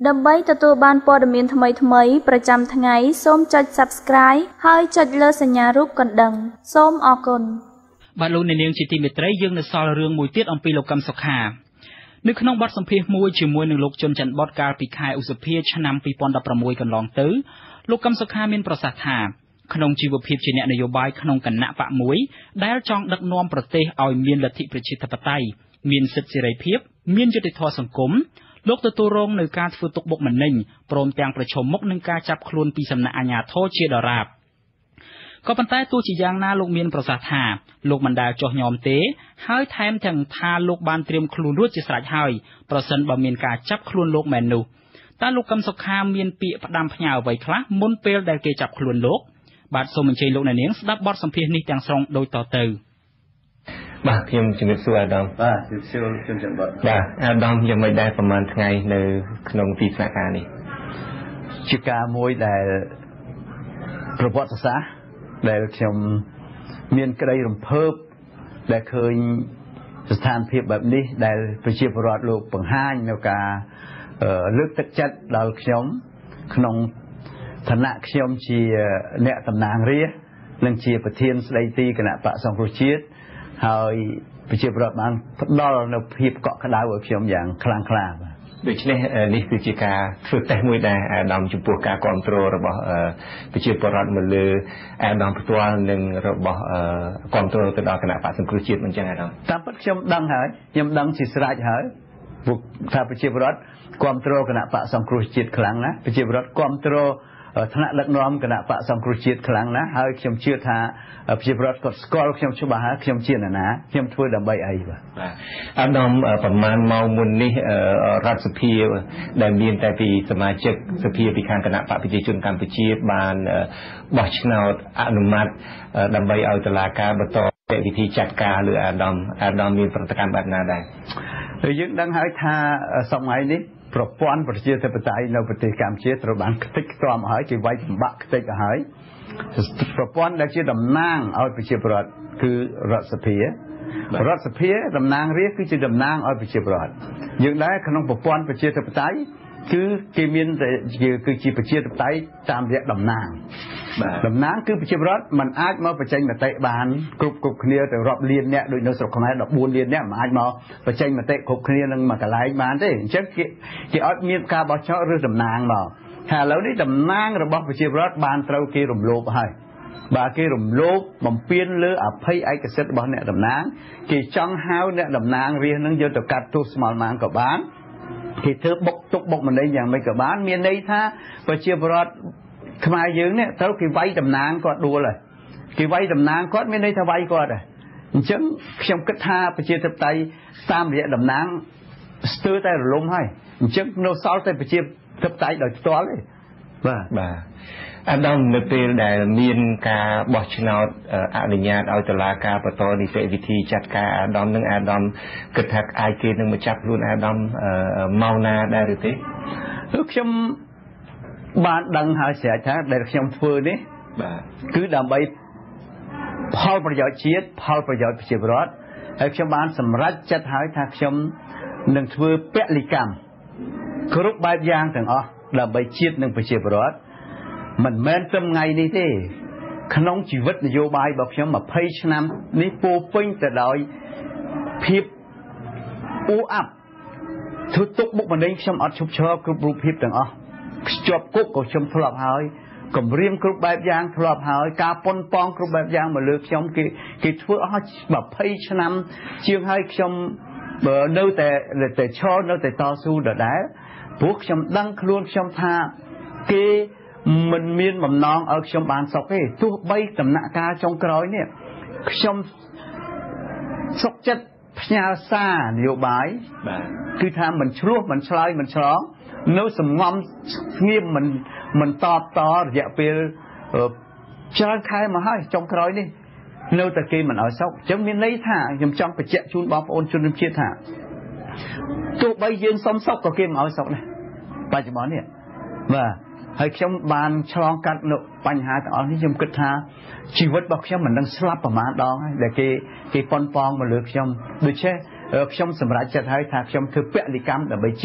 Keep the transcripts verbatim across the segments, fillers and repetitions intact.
ដើម្បីទទួលបានព័ត៌មានថ្មីៗប្រចាំថ្ងៃសូមចុច Subscribe ហើយចុចលើសញ្ញារូបកណ្ដឹងសូមអរគុណបាទលោកអ្នកនាងជាទីមេត្រីយើងនៅសល់រឿងមួយទៀតអំពីលោកកឹមសុខានៅក្នុងបទសម្ភាសន៍មួយជាមួយនឹងលោកជុនច័ន្ទបុតកាលពីខែឧសភាឆ្នាំពីរពាន់ដប់ប្រាំមួយកន្លងទៅលោកកឹមសុខាមានប្រសាសន៍ថាក្នុងជីវភាពជាអ្នកនយោបាយក្នុងគណៈបកមួយដែលចង់ដឹកនាំប្រទេសឲ្យមានលទ្ធិប្រជាធិបតេយ្យមានសិទ្ធិសេរីភាពមានយុត្តិធម៌សង្គមលោកទទួលរងនឹងការធ្វើទុកបុកម្នេញព្រមទាំងប្រឈមមុខនឹងការចាប់ខ្លួនពីសំណាក់អាជ្ញាធរជាដរាបក៏ប៉ុន្តែទោះជាយ៉ាងណាលោកមានប្រសាសន៍ថាលោកមិនដែលចោះញោមទេហើយថែមទាំងថាលោកបានត្រៀមខ្លួនរួចជាស្រេចហើយប្រសិនបើមានការចាប់ខ្លួនលោកមែននោះតើលោកកឹមសុខាមានពាក្យផ្ដាំផ្ញើអ្វីខ្លះមុនពេលដែលគេចាប់ខ្លួនលោកបាទសូមអញ្ជើញលោកអ្នកនាងស្ដាប់បទសម្ភាសន៍នេះទាំងស្រុងដូចតទៅបាទខ្ញុំជំរាបសួរអាដាមបាទជំរាបសួរជំរាបបាទបាទអាដាមយ៉ាងមិនដែរប្រហែលថ្ងៃនៅក្នុងទីស្នាក់ការនេះជាការមួយដែលប្រវត្តិសាស្ត្រដែលខ្ញុំមានក្តីរំភើបដែលឃើញស្ថានភាពបែបនេះដែលប្រជាពលរដ្ឋលោកបង្ហាញនៅការលើកទឹកចិត្តដល់ខ្ញុំក្នុងឋានៈខ្ញុំជាអ្នកតំណាងរាស្ត្រនិងជាប្រធានស្ដីទីគណៈបក្សសង្គ្រោះជាតិហើយប្រជាពលរដ្ឋបានផ្ដល់នូវភាពកក់ក្ដៅឲ្យខ្ញុំយ៉ាងខ្លាំងក្លាបាទដូច្នេះនេះគឺជាការធ្វើតេស្តមួយដែរអាដាមចំពោះការគ្រប់គ្រងរបស់ប្រជាពលរដ្ឋមកលើអាដាមផ្ទាល់និងរបស់គ្រប់គ្រងទៅដល់គណៈបក្សសង្គ្រោះជាតិមិនចឹងអាដាមតាមពិតខ្ញុំដឹងហើយខ្ញុំដឹងជាស្រេចហើយពួកថាប្រជាពលរដ្ឋគ្រប់គ្រងគណៈបក្សសង្គ្រោះជាតិខ្លាំងណាស់ប្រជាពលរដ្ឋគ្រប់គ្រងថ្នាក់ដឹកនាំគណៈបក្សសង្គ្រោះជាតិខ្លាំងណាស់ហើយខ្ញុំជឿថាប្រជាពលរដ្ឋគាត់ស្គាល់ខ្ញុំច្បាស់ហើយខ្ញុំជាអ្នកណាខ្ញុំធ្វើដើម្បីអីបាទបាទអាដាមប្រហែលម៉ោងមុននេះរដ្ឋសភាដែលមានតែពីសមាជិកសភាពីខាងគណៈបកប្រជាជនកម្ពុជាបានបោះឆ្នោតអនុម័តដើម្បីឲ្យតុលាការបន្តវិធីចាត់ការលើអាដាមអាដាមមានប្រតិកម្មបែបណាដែរយើងដឹងហើយថាសម័យនេះប្រព័ន្ធប្រជាធិបតេយ្យនៅប្រទេសកម្ពុជាត្រូវបានខ្ទេចខ្ទាំហើយគេវាយបំបាក់ខ្ទេចទៅហើយប្រព័ន្ធដែលជាតំណាងឲ្យប្រជាពលរដ្ឋគឺរដ្ឋសភារដ្ឋសភាតំណាងរាស្ត្រគឺជាតំណាងឲ្យប្រជាពលរដ្ឋយើងដែរក្នុងប្រព័ន្ធប្រជាធិបតេយ្យគឺគេមានគឺជាប្រជាធិបតេយ្យតាមរយៈតំណាងតំណាងគឺប្រជាពលរដ្ឋมันអាចមកបញ្ចេញមតិបានគ្រប់គ្រប់គ្នាទៅរាប់លានអ្នកដូចនៅស្រុកខ្មែរដប់បួនលានអ្នកមិនអាចមកបញ្ចេញមតិគ្រប់គ្នានឹងមួយកន្លែងបានទេអញ្ចឹងគេគេអត់មានការបោះឆ្នោតឬតំណាងមកថាឥឡូវនេះតំណាងរបស់ប្រជាពលរដ្ឋបានត្រូវគេរំលោភហើយបាទគេរំលោភបំពានលើអភ័យឯកសិទ្ធិរបស់អ្នកតំណាងគេចង់ហៅអ្នកតំណាងរាស្ត្រនឹងយកទៅកាត់ទោសស្មុលម៉ាងក៏បានគេធ្វើបុកទុកបុកម្នេញយ៉ាងម៉េចក៏បានមានន័យថាប្រជាពលរដ្ឋខ្មែរយើងនេះត្រូវគេវាយតំណាងគាត់ដួលហើយគេវាយតំណាងគាត់មានន័យថាវាយគាត់ហើយអញ្ចឹងខ្ញុំគិតថាប្រជាធិបតេយ្យតាមរយៈតំណាងស្ទើរតែរលំហើយអញ្ចឹងនៅសល់តែប្រជាធិបតេយ្យដោយផ្ទាល់ទេបាទបាទអាដាមនៅពេលដែលមានការបោះឆ្នោតអនុញ្ញាតឲ្យតុលាការបន្តនីតិវិធីចាត់ការអាដាមនិងអាដាមគិតថាអាចគេនឹងមកចាប់ខ្លួនអាដាមមកណាដែរឬទេខ្ញុំបានដឹងហើយស្រេចថាដែលខ្ញុំធ្វើនេះបាទគឺដើម្បីផលប្រយោជន៍ជាតិផលប្រយោជន៍ប្រជាពលរដ្ឋហើយខ្ញុំបានសម្រេចចិត្តហើយថាខ្ញុំនឹងធ្វើពលិកម្មគ្រប់បែបយ៉ាងទាំងអស់ដើម្បីជាតិនិងប្រជាពលរដ្ឋមិនមែនត្រឹមថ្ងៃនេះទេក្នុងជីវិតនយោបាយរបស់ខ្ញុំម្ភៃឆ្នាំនេះពោពេញទៅដោយភាពអ៊ូអាប់ធ្វើទុកបុកម្នេញខ្ញុំអត់ឈប់ឈរគ្រប់រូបភាពទាំងអស់ជាប់គុកក៏ខ្ញុំធ្លាប់ហើយគម្រាមគ្រប់បែបយ៉ាងធ្លាប់ហើយការប៉ុនប៉ងគ្រប់បែបយ៉ាងមកលើខ្ញុំគេគេធ្វើអស់ម្ភៃឆ្នាំជាងហើយខ្ញុំនៅតែតែឈរនៅតែតស៊ូដដែលព្រោះខ្ញុំដឹងខ្លួនខ្ញុំថាគេមិនមានបំណងឲ្យខ្ញុំបានសុខទេទោះបីដំណាក់កាលចុងក្រោយនេះខ្ញុំសុខចិត្តផ្ញើសារនយោបាយបាទគឺថាមិនឆ្លោះមិនឆ្លើយមិនឆ្លងនៅសំងំស្ងៀមមិនមិនតបតរយៈពេលច្រើនខែមកហើយចុងក្រោយនេះនៅតែគេមិនឲ្យសុខអញ្ចឹងមានន័យថាខ្ញុំចង់បញ្ជាក់ជូនបងប្អូនជនរួមជាតិថាទោះបីយើងសុំសុខក៏គេមិនឲ្យសុខដែរបច្ចុប្បន្ននេះបាទហើយខ្ញុំបានឆ្លងកាត់នៅបញ្ហាទាំងអស់នេះខ្ញុំគិតថាជីវិតរបស់ខ្ញុំមិននឹងស្លាប់ប្រមាណដងហើយដែលគេគេប៉ុនប៉ងមកលើខ្ញុំដូច្នេះខ្ញុំសម្រេចចិត្តហើយថាខ្ញុំធ្វើពលិកម្មដើម្បីជាតិ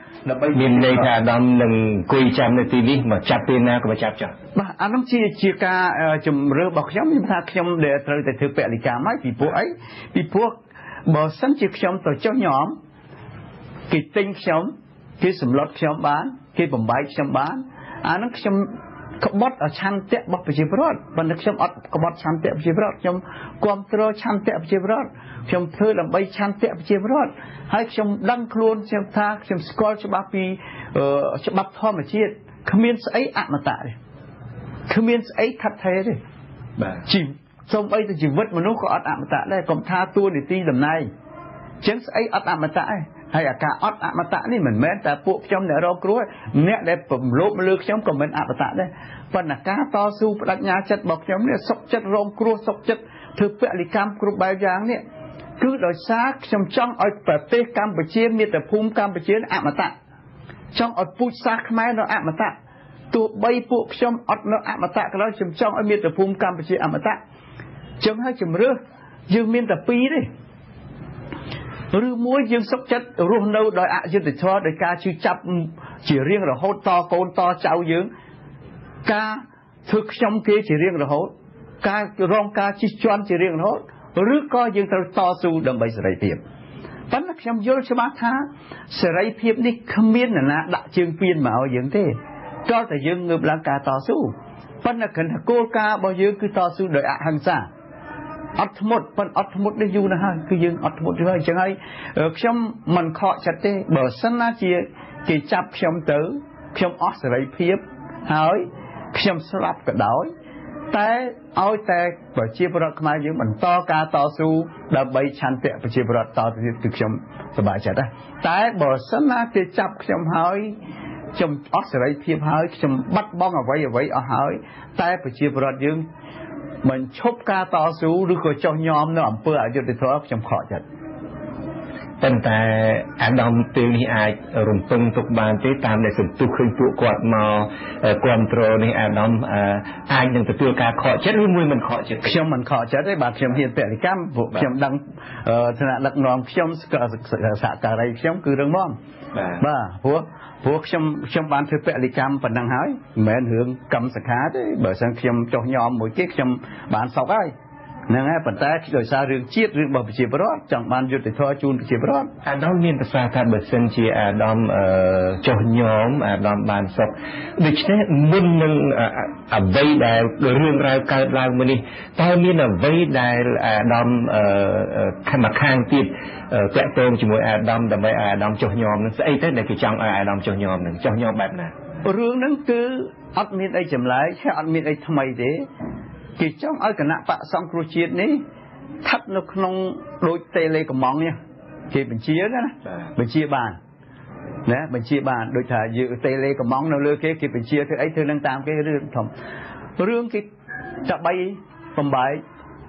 មានន័យថាអាដាមនឹងគួយចាំនៅទីនេះមកចាប់ពេលណាក៏មកចាប់ចោលបាទអានោះជាជាការជំរឿរបស់ខ្ញុំខ្ញុំថាខ្ញុំដែលត្រូវតែធ្វើពលិកម្មហើយពីព្រោះអីពីព្រោះបើសិនជាខ្ញុំទៅចុះញោមគេទិញខ្ញុំគេសម្លុតខ្ញុំបានគេបំបែកខ្ញុំបានអានោះខ្ញុំក្បត់ឆន្ទៈរបស់ប្រជាពលរដ្ឋប៉ុន្តែខ្ញុំអត់ក្បត់ឆន្ទៈប្រជាពលរដ្ឋខ្ញុំគ្រប់គ្រងឆន្ទៈប្រជាពលរដ្ឋខ្ញុំធ្វើដើម្បីឆន្ទៈប្រជាពលរដ្ឋហើយខ្ញុំដឹងខ្លួនខ្ញុំថាខ្ញុំស្គាល់ច្បាស់ពីច្បាប់ធម្មជាតិគ្មានស្អីអមតៈទេគ្មានស្អីខិតថេរទេបាទជីសូម្បីតែជីវិតមនុស្សក៏អត់អមតៈដែរកុំថាតួនាទីតំណែងចឹងស្អីអត់អមតៈទេហើយអាការអត់អមតៈនេះមិនមែនតែពួកខ្ញុំអ្នករងគ្រោះអ្នកដែលពំលោបលើខ្ញុំក៏មិនអមតៈដែរប៉ុន្តែការតស៊ូបដិញ្ញាចិត្តរបស់ខ្ញុំនេះសុខចិត្តរងគ្រោះសុខចិត្តធ្វើពលិកម្មគ្រប់បែបយ៉ាងនេះគឺដោយសារខ្ញុំចង់ឲ្យប្រទេសកម្ពុជាមាតុភូមិកម្ពុជាអមតៈចង់ឲ្យពូជសាសន៍ខ្មែរនៅអមតៈទោះបីពួកខ្ញុំអត់នៅអមតៈក៏ដោយខ្ញុំចង់ឲ្យមាតុភូមិកម្ពុជាអមតៈចឹងហើយជំរឿសយើងមានតែពីរទេឬមួយយើងសុខចិត្តរស់នៅដោយអយុត្តិធម៌ដោយការជឿចាប់ជារៀងរហូតតកូនតចៅយើងការធ្វើខ្ញុំគេជារៀងរហូតការរងការជិះជាន់ជារៀងរហូតឬក៏យើងត្រូវតស៊ូដើម្បីសេរីភាពប៉ុន្តែខ្ញុំយល់ច្បាស់ថាសេរីភាពនេះគ្មាននរណាដាក់ជើងពៀនមកឲ្យយើងទេតើតែយើងងើបឡើងការតស៊ូប៉ុន្តែគិតថាគោលការណ៍របស់យើងគឺតស៊ូដោយអហិង្សាអត់ធ្មត់ប៉ុន្តែអត់ធ្មត់នេះយូរណាស់ហើយគឺយើងអត់ធ្មត់យូរហើយអញ្ចឹងហើយខ្ញុំមិនខកចិត្តទេបើសិនណាជាគេចាប់ខ្ញុំទៅខ្ញុំអស់សេរីភាពហើយខ្ញុំស្លាប់ក៏ដោយតែឲ្យតែប្រជាពលរដ្ឋខ្មែរយើងបន្តការតស៊ូដើម្បីឆន្ទៈប្រជាពលរដ្ឋតទៅទៀតគឺខ្ញុំសប្បាយចិត្តដែរតែបើសិនណាគេចាប់ខ្ញុំហើយខ្ញុំអស់សេរីភាពហើយខ្ញុំបាត់បង់អ្វីអ្វីអស់ហើយតែប្រជាពលរដ្ឋយើងមិនឈប់ការតស៊ូឬក៏ចោះញោមនៅអំពើអយុត្តិធម៌ខ្ញុំខកចិត្តប៉ុន្តែអាដាមពេលនេះអាចរំពឹងទុកបានទេតាមដែលសន្ទុះឃើញពួកគាត់មកគ្រប់គ្រងនេះអាដាមអាចនឹងទទួលការខកចិត្តឬមួយមិនខកចិត្តខ្ញុំមិនខកចិត្តទេបាទខ្ញុំហ៊ានពលិកម្មពួកខ្ញុំដឹងឋានៈដឹកនាំខ្ញុំសហការីខ្ញុំគឺរឹងមាំបាទព្រោះព្រោះខ្ញុំខ្ញុំបានធ្វើពលិកម្មប៉ុណ្ណឹងហើយមិនមែនរឿងកម្មសខាទេបើសិនខ្ញុំចុះញោមមួយគេខ្ញុំបានសុខហើយហ្នឹងហើយប៉ុន្តែដោយសាររឿងជាតិរឿងរបស់ប្រជាពលរដ្ឋចង់បានយុត្តិធម៌ជូនប្រជាពលរដ្ឋអាដាមមានប្រសាសន៍ថាបើសិនជាអាដាមចុះញោមអាដាមបានសុខដូច្នេះមុននឹងអ្វីដែលរឿងរ៉ាវកើតឡើងមួយនេះតើមានអ្វីដែលអាដាមខំខាងទៀតតាក់ទងជាមួយអាដាមដើម្បីអាដាមចុះញោមនឹងស្អីទៅដែលគេចង់ឲ្យអាដាមចុះញោមនឹងចុះញោមបែបណារឿងហ្នឹងគឺអត់មានអីចម្លែកអត់មានអីថ្មីទេគេចង់ឲ្យគណៈបកសង្គ្រោះជាតិនេះស្ថិតនៅក្នុងដូចតេឡេកំងនេះគេបញ្ជាណាបញ្ជាបានណាបញ្ជាបានដូចថាយើងតេឡេកំងនៅលើគេគេបញ្ជាធ្វើអីធ្វើនឹងតាមគេរឿងធំរឿងគេតបីបំបែក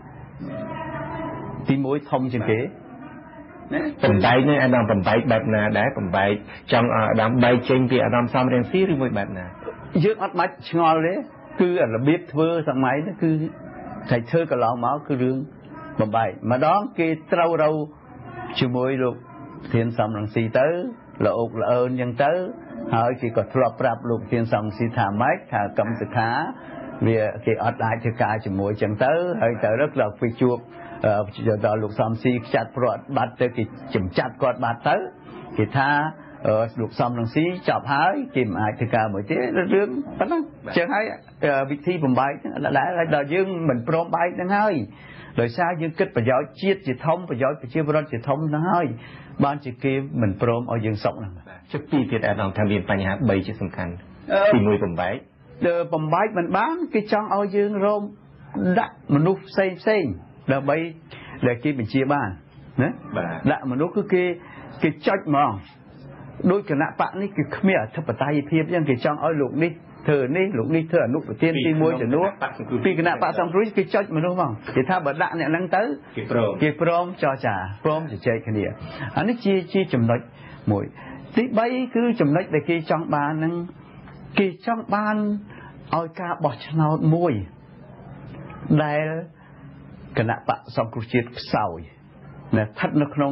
ទីមួយធំជាងគេណាបំបែកនេះអាដាមបំបែកបែបណាដែរបំបែកចង់អាដាមបែកចេញពីអាដាមសំរៀងស៊ីឬមួយបែបណាយើងអត់បាច់ឆ្ងល់ទេគឺរបៀបធ្វើសម័យនេះគឺតែធ្វើកន្លងមកគឺរឿងបំបែកម្ដងគេត្រូវរៅជាមួយលោកធានសំរងស៊ីទៅលោកអុកល្អើនអញ្ចឹងទៅហើយគេក៏ធ្លាប់ប្រាប់លោកធានសំរងស៊ីថាម៉េចថាកម្មសិក្ខាវាគេអត់អាចធ្វើការជាមួយអញ្ចឹងទៅហើយទៅរឹកដល់ពេលជួបដល់លោកសំស៊ីខ្ចាត់ប្រត់បាត់ទៅគេចំចាត់គាត់បាត់ទៅគេថាលោកសំរងស៊ីចាប់ហើយគេមិនអាចធ្វើការមួយទេរឿងប៉ុណ្ណឹងអញ្ចឹងហើយវិធីបំបែកដែរដល់យើងមិនព្រមបែកហ្នឹងហើយដោយសារយើងគិតប្រយោជន៍ជាតិជាធំប្រយោជន៍ប្រជាពលរដ្ឋជាធំហ្នឹងហើយបានជាគេមិនព្រមឲ្យយើងសុខហ្នឹងចុះពីទៀតអាដាមថាមានបញ្ហាបីជាសំខាន់ទីមួយបំបែកបំបែកមិនបានគេចង់ឲ្យយើងរមដាក់មនុស្សផ្សេងផ្សេងដើម្បីដែលគេបញ្ជាបានណាដាក់មនុស្សគឺគេគេចុចហ្មងដោយគណៈបកនេះគឺគ្មានអធិបតេយ្យភាពអញ្ចឹងគេចង់ឲ្យលោកនេះធ្វើនេះលោកនេះធ្វើអនុប្រធានទីមួយចំនួនពីគណៈបកសង្គ្រោះគេចុចមនុស្សហ្មងគេថាបើដាក់អ្នកហ្នឹងទៅគេព្រមគេព្រមចរចាព្រមជជែកគ្នាអានេះជាជាចំណុចមួយទីបីគឺចំណុចដែលគេចង់បានហ្នឹងគេចង់បានឲ្យការបោះឆ្នោតមួយដែលគណៈបកសង្គ្រោះជាតិខ្សោយណាស្ថិតនៅក្នុង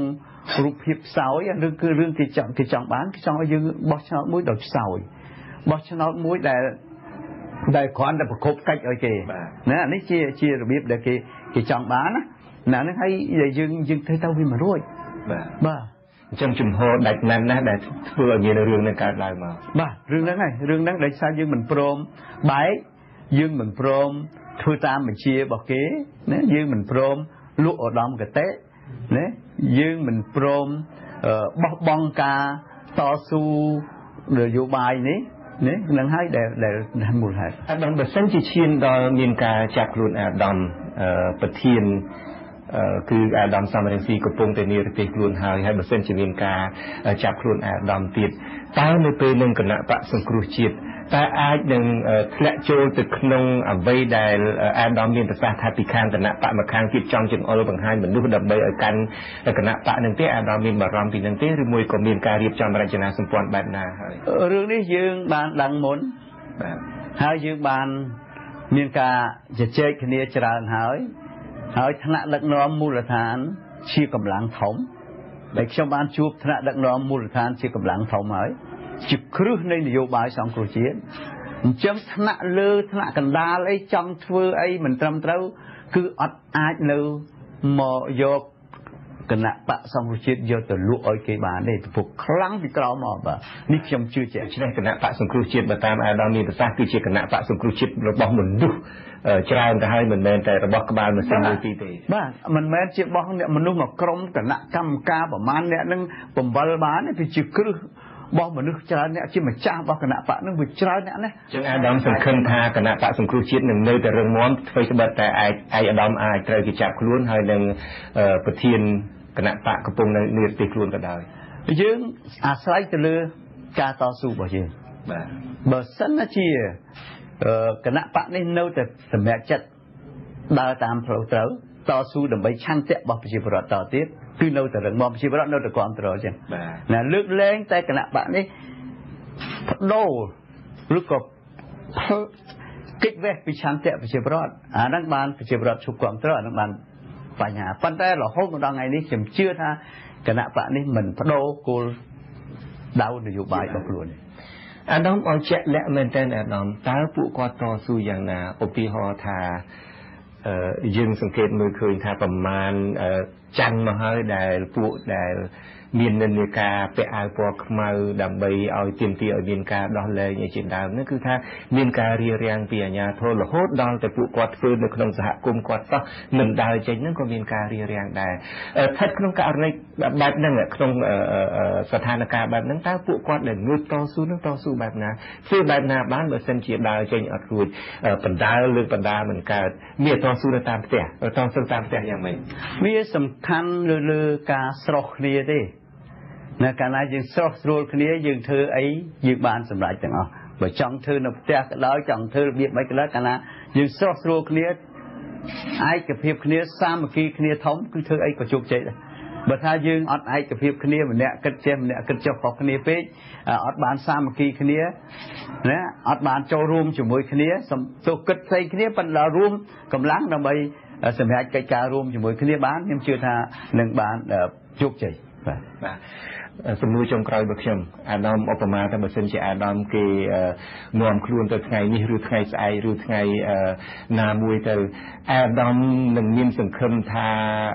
រូបភាពខ្សោយឬគឺរឿងគេចង់គេចង់បានគេចង់ឲ្យយើងបោះឆ្នោតមួយដោយខ្សោយបោះឆ្នោតមួយដែលដែលគ្រាន់តែប្រកបកិច្ចឲ្យគេណានេះជាជារបៀបដែលគេគេចង់បានណាហ្នឹងហើយយើងយើងធ្វើទៅវាមិនរួចបាទបាទអញ្ចឹងជំហរដាច់ណាស់ណាស់ដែលធ្វើឲ្យមានរឿងនឹងកើតឡើងមកបាទរឿងហ្នឹងហើយរឿងហ្នឹងដោយសារយើងមិនព្រមបែកយើងមិនព្រមធ្វើតាមបញ្ជារបស់គេណាយើងមិនព្រមលក់ឧត្តមកតេណាយើងមិនព្រមបោះបង់ការតស៊ូនយោបាយនេះនេះនឹងហើយដែលដែលមូលហេតុអាដាមបើសិនជាឈានដល់មានការចាប់ខ្លួនអាដាមប្រធានគឺអាដាមសំរងស៊ីកំពុងតែនិរទេសខ្លួនហើយហើយបើសិនជាមានការចាប់ខ្លួនអាដាមទៀតតើនៅពេលនឹងគណៈបកសង្គ្រោះជាតិតើអាចនឹងធ្លាក់ចូលទៅក្នុងអ្វីដែលអាដាមមានប្រសាសន៍ថាពីខាងគណៈបកមកខាងទៀតចង់ចង្អុលបង្ហាញមនុស្សដើម្បីឲ្យកាន់គណៈបកនឹងទេអាដាមមានបារម្ភពីនឹងទេឬមួយក៏មានការរៀបចំរចនាសម្ព័ន្ធបែបណាហើយរឿងនេះយើងបានដឹងមុនបាទហើយយើងបានមានការជជែកគ្នាច្រើនហើយហើយថ្នាក់ដឹកនាំមូលដ្ឋានជាកម្លាំងធំដែលខ្ញុំបានជួបថ្នាក់ដឹកនាំមូលដ្ឋានជាកម្លាំងធំហើយជាគ្រឹះនៃនយោបាយសង្គ្រោះជាតិអញ្ចឹងថ្នាក់លើថ្នាក់កណ្ដាលអីចង់ធ្វើអីមិនត្រឹមត្រូវគឺអត់អាចនៅមកយកគណៈបកសង្គ្រោះជាតិយកទៅលក់ឲ្យគេបានទេព្រោះខ្លាំងពីក្រោមមកបាទនេះខ្ញុំជឿជាក់ឆ្នេះគណៈបកសង្គ្រោះជាតិបើតាមអាដាមមានប្រសាសន៍គឺជាគណៈបកសង្គ្រោះជាតិរបស់មនុស្សច្រើនទៅហើយមិនមែនតែរបស់ក្បាលម៉ាស៊ីនមួយទីទេបាទមិនមែនជារបស់អ្នកមនុស្សមកក្រុមគណៈកម្មការប្រមាណអ្នកនឹងបង្វិលបានទេវាជាគ្រឹះរបស់មនុស្សច្រើនអ្នកជាម្ចាស់របស់គណៈបកនឹងវាច្រើនអ្នកណាចឹងអាដាមសង្ឃឹមថាគណៈបកសង្គ្រោះជាតិនឹងនៅតែរឹងមាំធ្វើស្បិតតែអាចអាយអាដាមអាចត្រូវគេចាប់ខ្លួនហើយនឹងប្រធានគណៈបកកំពុងនៅនិរទេសខ្លួនក៏ដោយយើងអាស្រ័យទៅលើការតស៊ូរបស់យើងបាទបើសិនជាគណៈបកនេះនៅតែសម្រេចចិត្តដើរតាមផ្លូវត្រូវតស៊ូដើម្បីឆន្ទៈរបស់ប្រជាពលរដ្ឋតទៀតគឺនៅតែរឹងមាំប្រជាពលរដ្ឋនៅតែគ្រប់គ្រងចឹងណាលើកលែងតែគណៈបកនេះបដូរឬក៏កិច្ចវេះពីឆន្ទៈប្រជាពលរដ្ឋអាហ្នឹងបានប្រជាពលរដ្ឋជួបគ្រប់គ្រងអាហ្នឹងបានបញ្ហាប៉ុន្តែរហូតមកដល់ថ្ងៃនេះខ្ញុំជឿថាគណៈបកនេះមិនបដូរគោលដៅនយោបាយរបស់ខ្លួនអាដាមឲ្យជាក់លាក់មែនទែនអាដាមតើពួកគាត់តស៊ូយ៉ាងណាឧទាហរណ៍ថាយើងសង្កេតមើលឃើញថាប្រមាណច័ន្ទមកហើយដែលពួកដែលមាននិន្នាការពាក់អាវពណ៌ខ្មៅដើម្បីឲ្យទាមទារឲ្យមានការដោះលែងជាដើមនោះគឺថាមានការរារាំងពីអាជ្ញាធររហូតដល់តែពួកគាត់ធ្វើនៅក្នុងសហគមន៍គាត់សោះមិនដើរចេញហ្នឹងក៏មានការរារាំងដែរស្ថិតក្នុងករណីបែបហ្នឹងក្នុងស្ថានភាពបែបហ្នឹងតើពួកគាត់ដែលងើបតស៊ូនឹងតស៊ូបែបណាធ្វើបែបណាបានបើសិនជាដើរចេញអត់រួចបណ្ដាលលើបណ្ដាលមិនកើតមានតស៊ូនៅតាមផ្ទះតស៊ូតាមផ្ទះយ៉ាងម៉េចវាសំខាន់លើលើការស្រោះគ្នាទេនៅកាលណាយើងស្រោះស្រួលគ្នាយើងធ្វើអីយើងបានសម្រេចទាំងអស់បើចង់ធ្វើនៅផ្ទះក៏ដោយចង់ធ្វើរបៀបមិនក៏ដោយកាលណាយើងស្រោះស្រួលគ្នាឯកភាពគ្នាសាមគ្គីគ្នាធំគឺធ្វើអីក៏ជោគជ័យដែរបើថាយើងអត់ឯកភាពគ្នាម្នាក់គិតចេះម្នាក់គិតចុះខុសគ្នាពេកអត់បានសាមគ្គីគ្នាណាអត់បានចូលរួមជាមួយគ្នាសំទោសគិតផ្សេងគ្នាប៉ុន្តែរួមកម្លាំងដើម្បីសម្រាប់កិច្ចការរួមជាមួយគ្នាបានខ្ញុំជឿថានឹងបានជោគជ័យបាទបាទសំណួរចុងក្រោយរបស់ខ្ញុំអាដាមឧបមាថាបើសិនជាអាដាមគេនាំខ្លួនទៅថ្ងៃនេះឬថ្ងៃស្អែកឬថ្ងៃណាមួយទៅអាដាមនឹងមានសង្ឃឹមថា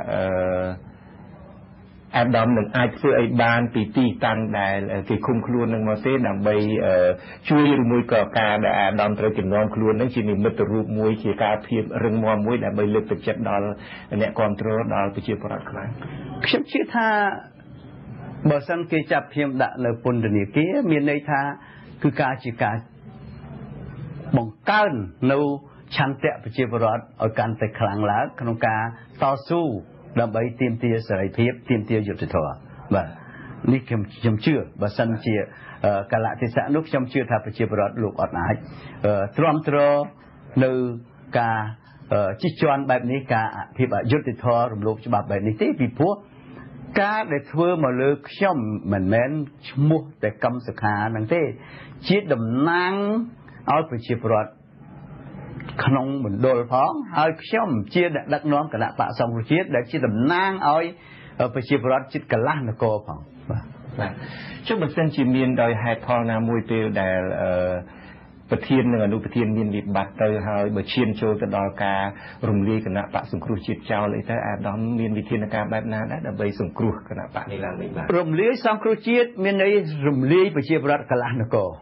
អាដាមនឹងអាចធ្វើឲ្យបានពីទីតាំងដែលគេឃុំខ្លួននឹងមកទេដើម្បីជួយឬមួយក៏ការដែលអាដាមត្រូវជំនុំខ្លួននឹងជានិមិត្តរូបមួយជាការភាពរឹងមាំមួយដើម្បីលើកទឹកចិត្តដល់អ្នកគ្រប់គ្រងដល់ប្រជាពលរដ្ឋខ្មែរខ្ញុំជឿថាបើសិនគេចាប់ខ្ញុំដាក់នៅពន្ធនាគារមានន័យថាគឺការជាការបង្កើននៅឆន្ទៈប្រជាពលរដ្ឋឲ្យកាន់តែខ្លាំងឡើងក្នុងការតស៊ូដើម្បីទាមទារសេរីភាពទាមទារយុត្តិធម៌បាទនេះខ្ញុំខ្ញុំជឿបើសិនជាកលៈទេសៈនោះខ្ញុំជឿថាប្រជាពលរដ្ឋលោកអត់អាចទ្រាំទ្រនៅការជិះជាន់បែបនេះការអភិបាលយុត្តិធម៌រំលោភច្បាប់បែបនេះទេពីព្រោះការដែលធ្វើមកលើខ្ញុំមិនមែនឈ្មោះតែកម្មសខាហ្នឹងទេជាតំណាងឲ្យប្រជាពលរដ្ឋក្នុងមណ្ឌលផងហើយខ្ញុំជាអ្នកដឹកនាំគណៈបកសង្គ្រោះជាតិដែលជាតំណាងឲ្យប្រជាពលរដ្ឋចិត្តកន្លះនគរផងបាទចុះបើសិនជាមានដោយហេតុផលណាមួយពេលដែលប្រធាននិងអនុប្រធានមានវិបត្តិទៅហើយបើឈានចូលទៅដល់ការរំលាយគណៈបកសង្គ្រោះជាតិចោលអីទៅអាដាមមានវិធានការបែបណាដែរដើម្បីសង្គ្រោះគណៈបកនេះឡើងវិញបាទរំលាយសង្គ្រោះជាតិមានន័យរំលាយប្រជាពលរដ្ឋកន្លះនគរ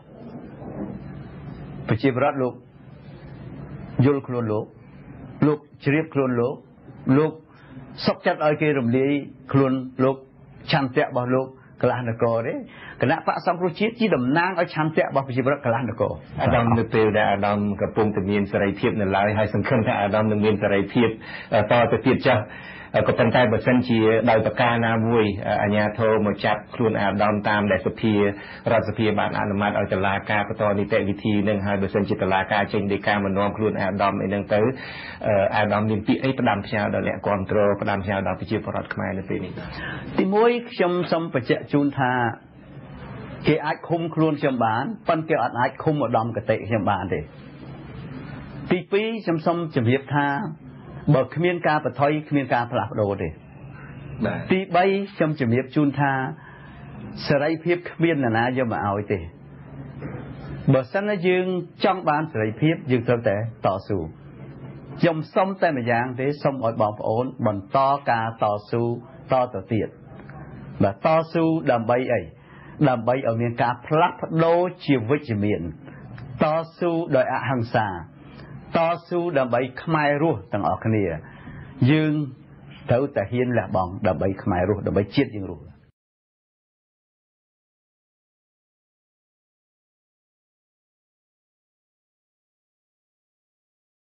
ប្រជាពលរដ្ឋលោកយល់ខ្លួនលោកលោកជ្រាបខ្លួនលោកលោកសុខចិត្តឲ្យគេរំលាយខ្លួនលោកឆន្ទៈរបស់លោកកន្លះនគរទេគណៈបកសង្គ្រោះជាតិជាតំណាងឲ្យឆន្ទៈរបស់ប្រជាពលរដ្ឋកន្លះនគរអាដាមនៅពេលដែលអាដាមកំពុងតែមានសេរីភាពនៅឡើយហើយសង្ឃឹមថាអាដាមនឹងមានសេរីភាពតទៅទៀតចាស់ក៏ប៉ុន្តែបើសិនជាដោយប្រការណាមួយអាជ្ញាធរមកចាប់ខ្លួនអាដាមតាមដែលសភារដ្ឋសភាបានអនុម័តឲ្យតុលាការបន្តនីតិវិធីនឹងហើយបើសិនជាតុលាការចេញដីកាមកនាំខ្លួនអាដាមអីហ្នឹងទៅអាដាមមានពាក្យអីផ្ដាំផ្ញើដល់អ្នកគ្រប់គ្រងផ្ដាំផ្ញើដល់ប្រជាពលរដ្ឋខ្មែរនៅពេលនេះទីមួយខ្ញុំសូមបញ្ជាក់ជូនថាគេអាចឃុំខ្លួនខ្ញុំបានប៉ុន្តែគេអត់អាចឃុំឧត្តមកតេខ្ញុំបានទេទីពីរខ្ញុំសូមជម្រាបថាបើគ្មានការបថុយគ្មានការផ្លាស់ប្ដូរទេទីបីខ្ញុំជម្រាបជូនថាសេរីភាពគ្មាននរណាយកមកឲ្យទេបើសិនណាយើងចង់បានសេរីភាពយើងត្រូវតែតស៊ូខ្ញុំសុំតែម្យ៉ាងទេសុំឲ្យបងប្អូនបន្តការតស៊ូតទៅទៀតបាទតស៊ូដើម្បីអីដើម្បីឲ្យមានការផ្លាស់ប្ដូរជាវិជ្ជមានតស៊ូដោយអហិង្សាតស៊ូដើម្បីខ្មែររស់ទាំងអស់គ្នាយើងត្រូវតែហ៊ានលះបង់ដើម្បីខ្មែររស់ដើម្បីជាតិយើងរស់